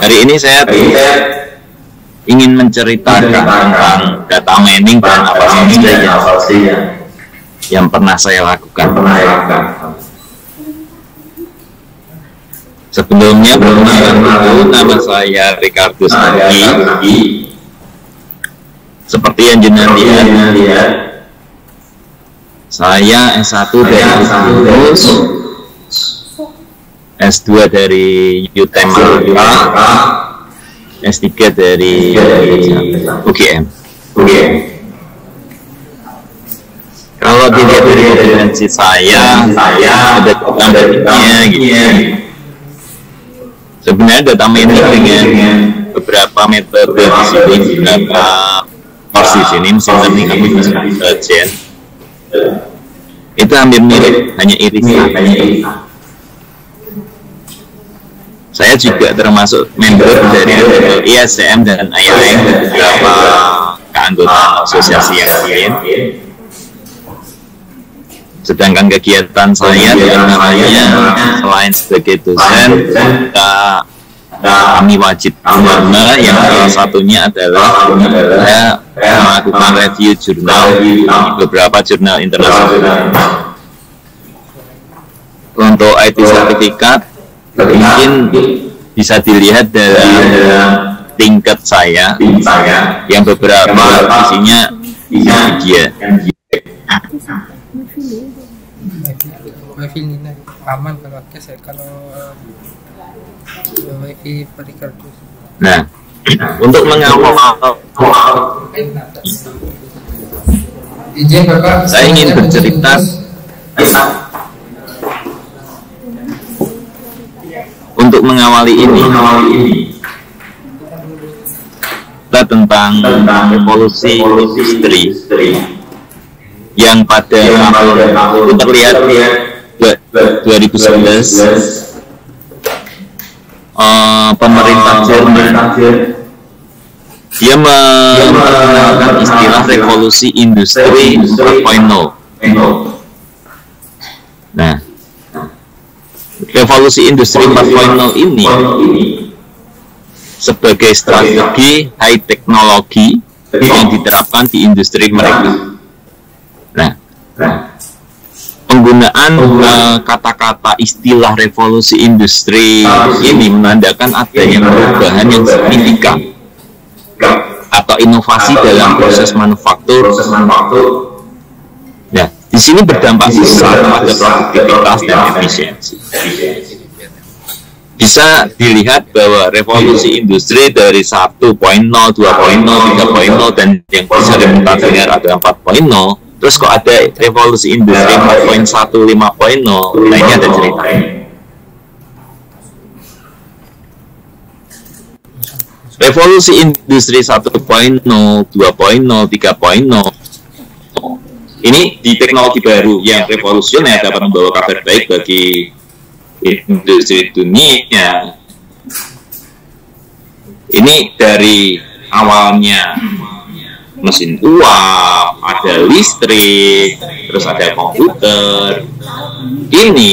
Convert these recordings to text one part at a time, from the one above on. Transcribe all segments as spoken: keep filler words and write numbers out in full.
Hari ini saya ingin menceritakan tentang data mining dan apa saja yang, yang pernah saya lakukan. Sebelumnya perkenalkan dulu, nama saya Ricardo Sagi. Seperti yang jenengan lihat, saya S satu dari Kampus, S dua dari U T M Malaka, S tiga dari U G M. Kalau dilihat dari referensi saya, saya ada tambahnya gitu. Sebenarnya data mining dengan beberapa metode di sini, beberapa course di sini, mesin learning, artificial intelligence, itu hampir mirip, hanya irisan. Saya juga termasuk member dari I S D M dan I A M dan beberapa keanggotaan asosiasi yang lain. Sedangkan kegiatan saya diantaranya selain sebagai dosen, kita, kami wajib bernama yang salah satunya adalah saya melakukan review jurnal di beberapa jurnal internasional. Untuk I T sertifikat mungkin bisa dilihat dari tingkat saya yang beberapa isinya media. Wifi ini aman kalau cash ya, kalau wifi pericar. Nah, untuk mengawal izin Bapak, saya ingin bercerita untuk mengawali ini kita tentang revolusi industri yang pada tahun terlihat dua ribu sebelas uh, pemerintah Jerman dia menggunakan istilah revolusi industri empat titik nol. Nah, revolusi industri empat titik nol ini sebagai strategi high teknologi yang diterapkan di industri mereka. Nah, penggunaan kata-kata uh, istilah revolusi industri ini menandakan adanya perubahan yang signifikan atau inovasi dalam proses manufaktur. Nah, di sini berdampak besar pada produktivitas dan efisiensi. Bisa dilihat bahwa revolusi industri dari satu titik nol, dua titik nol, tiga titik nol dan yang bisa dimutasikan adalah empat titik nol. Terus kok ada revolusi industri empat titik satu, lima titik nol, nah ini ada ceritanya. Revolusi industri satu titik nol, dua titik nol, tiga titik nol ini di teknologi baru yang revolusioner dapat membawa kabar baik bagi industri dunia. Ini dari awalnya mesin uap, ada listrik, terus ada komputer. Ini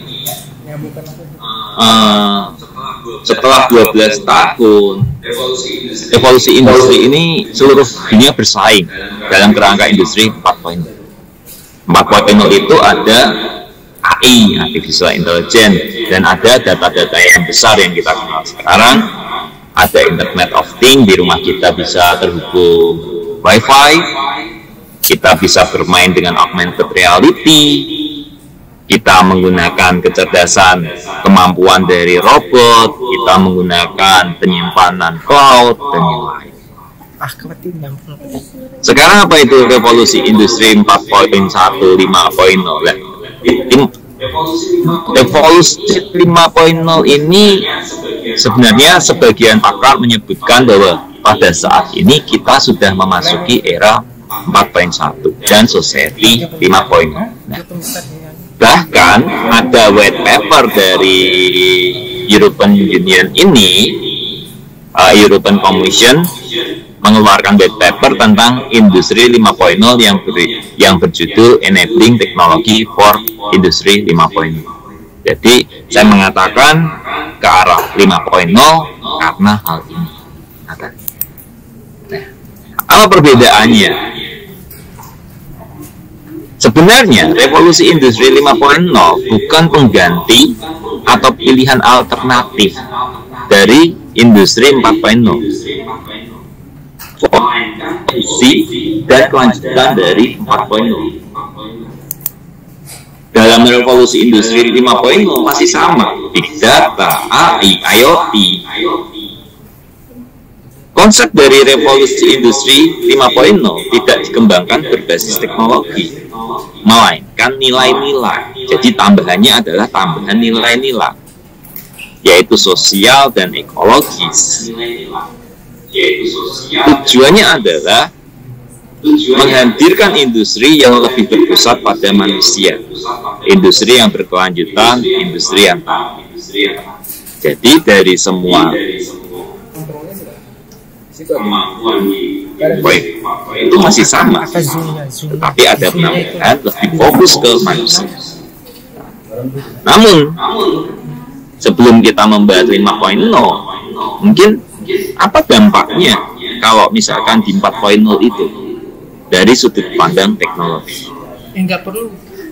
uh, setelah dua belas tahun revolusi industri ini seluruh dunia bersaing dalam kerangka industri empat titik nol. empat titik nol itu ada A I, artificial intelligence, dan ada data-data yang besar yang kita kenal sekarang. Ada Internet of Things, di rumah kita bisa terhubung Wi-Fi, kita bisa bermain dengan augmented reality, kita menggunakan kecerdasan kemampuan dari robot, kita menggunakan penyimpanan cloud, dan yang lain. Sekarang apa itu revolusi industri empat titik satu, lima titik nol? Revolusi lima titik nol ini sebenarnya sebagian pakar menyebutkan bahwa pada saat ini kita sudah memasuki era empat titik satu dan society lima titik nol. Nah, bahkan ada white paper dari European Union ini, uh, European Commission mengeluarkan white paper tentang industri lima titik nol yang ber, yang berjudul Enabling Technology for Industry lima titik nol. Jadi saya mengatakan ke arah lima titik nol karena hal ini. Nah, apa perbedaannya? Sebenarnya revolusi industri lima titik nol bukan pengganti atau pilihan alternatif dari industri empat titik nol. Fungsi dan kelanjutan dari empat titik nol. Dalam revolusi industri lima titik nol masih sama, big data, A I, IoT. Konsep dari revolusi industri lima titik nol tidak dikembangkan berbasis teknologi, melainkan nilai-nilai. Jadi tambahannya adalah tambahan nilai-nilai, yaitu sosial dan ekologis. Tujuannya adalah menghadirkan industri yang lebih berpusat pada manusia, industri yang berkelanjutan, industri yang tahan. Jadi dari semua poin itu masih sama, tetapi ada penambahan lebih fokus ke manusia. Namun sebelum kita membahas lima titik nol, mungkin apa dampaknya kalau misalkan di empat titik nol itu dari sudut pandang teknologi? Enggak perlu.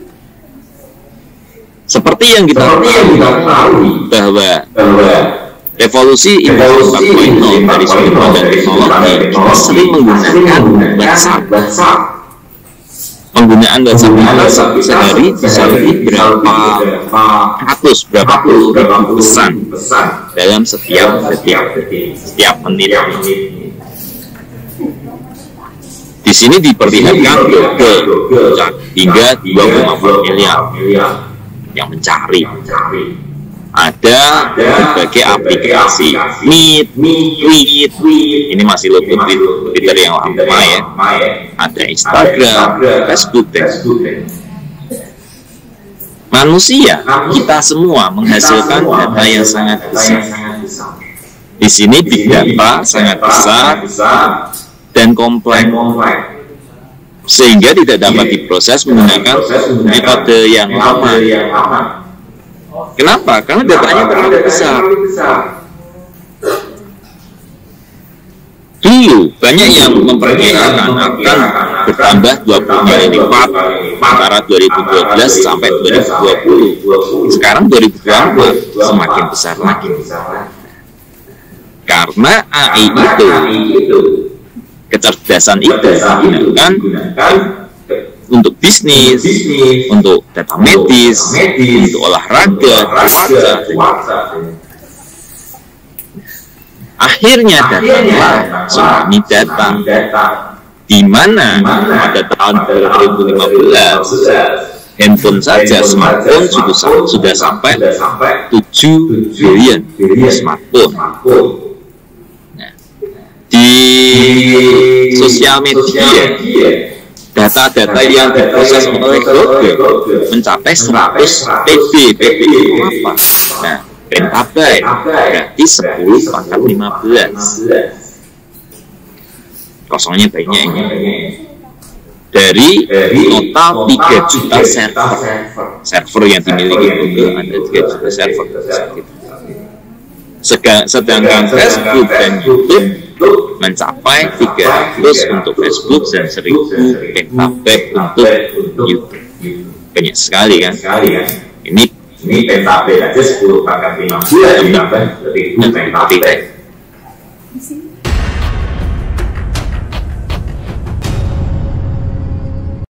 Seperti yang kita tahu bahwa revolusi industri empat titik nol dari sudut pandang teknologi, kita sering menggunakan WhatsApp. Penggunaan WhatsApp sehari bisa lebih berapa ratus, berapa puluh ribu pesan dalam setiap setiap setiap menit. Di sini diperlihatkan Google hingga dua koma empat miliar yang mencari. Ada berbagai aplikasi, Meet, Tweet, ini masih logo Twitter yang lama ya. Ada Instagram, Facebook, dan manusia, kita semua menghasilkan data yang sangat besar. Di sini big data sangat besar dan kompleks, sehingga tidak dapat diproses menggunakan metode yang lama. Kenapa? Karena datanya terlalu besar. Dulu banyak yang memperkirakan akan bertambah dua puluh kali lipat antara dua ribu dua belas sampai dua ribu dua puluh. Sekarang dua ribu dua puluh empat semakin besar lagi. Karena A I itu, kecerdasan itu digunakan untuk bisnis, untuk data medis, untuk olahraga, cuaca. Akhirnya datanglah tsunami data, di mana pada tahun dua ribu lima belas handphone saja, smartphone sudah, sudah sampai tujuh billion smartphone. Nah, di sosial media, data-data yang diproses oleh Google mencapai seratus P B. P B itu apa? Nah, petabyte berarti sepuluh pangkat lima belas. Kosongnya banyak ini. Dari total tiga juta server. Server yang dimiliki Google ada tiga juta server. Sedangkan Facebook dan YouTube mencapai tiga ratus untuk Facebook dan seribu petabyte untuk YouTube. Banyak sekali kan? Ini ini petabyte aja sepuluh pangkat lima belas, lebih lebih petabyte.